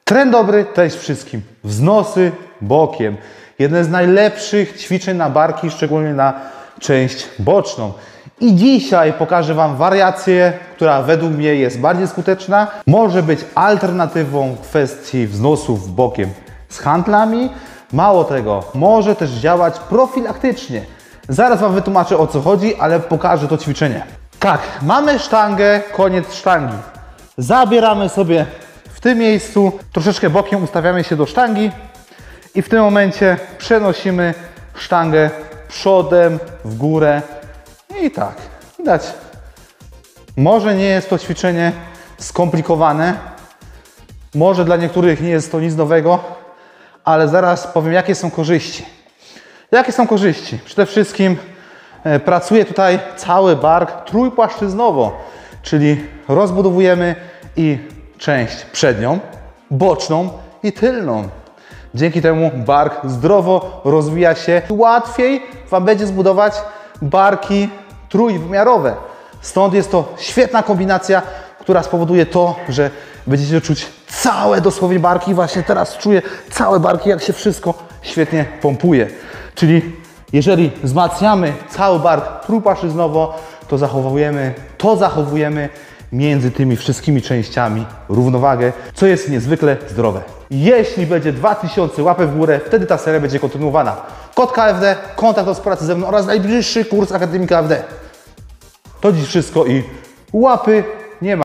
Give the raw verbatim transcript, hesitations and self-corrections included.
Tren dobry to jest wszystkim. Wznosy bokiem. Jedne z najlepszych ćwiczeń na barki, szczególnie na część boczną. I dzisiaj pokażę Wam wariację, która według mnie jest bardziej skuteczna. Może być alternatywą w kwestii wznosów bokiem z handlami. Mało tego, może też działać profilaktycznie. Zaraz Wam wytłumaczę, o co chodzi, ale pokażę to ćwiczenie. Tak, mamy sztangę, koniec sztangi. Zabieramy sobie w tym miejscu, troszeczkę bokiem ustawiamy się do sztangi i w tym momencie przenosimy sztangę przodem w górę i tak, widać. Może nie jest to ćwiczenie skomplikowane, może dla niektórych nie jest to nic nowego, ale zaraz powiem, jakie są korzyści. Jakie są korzyści? Przede wszystkim e, pracuje tutaj cały bark trójpłaszczyznowo, czyli rozbudowujemy i część przednią, boczną i tylną. Dzięki temu bark zdrowo rozwija się. Łatwiej Wam będzie zbudować barki trójwymiarowe. Stąd jest to świetna kombinacja, która spowoduje to, że będziecie czuć całe dosłownie barki. Właśnie teraz czuję całe barki, jak się wszystko świetnie pompuje. Czyli jeżeli wzmacniamy cały bark trójpłaszczyznowo, to zachowujemy, to zachowujemy między tymi wszystkimi częściami równowagę, co jest niezwykle zdrowe. Jeśli będzie dwa tysiące łapek w górę, wtedy ta seria będzie kontynuowana. Kod K F D, kontakt do współpracy ze mną oraz najbliższy kurs Akademii K F D. To dziś wszystko i łapy